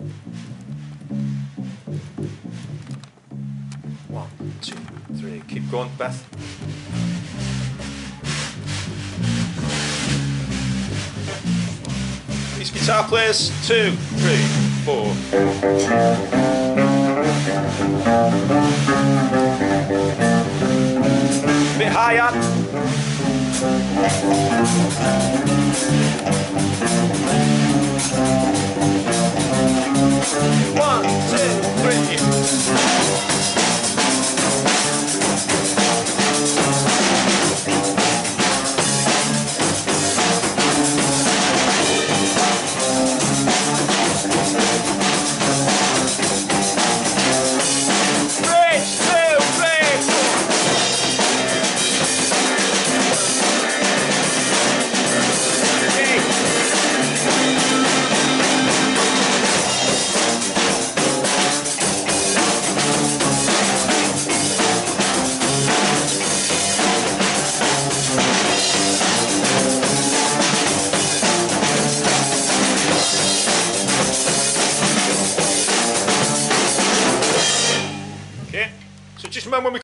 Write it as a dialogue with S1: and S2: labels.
S1: 1, 2, 3. Keep going, Beth. These guitar players. 2, 3, 4. Bit higher. 1, 2, 3. Okay, so just remember when we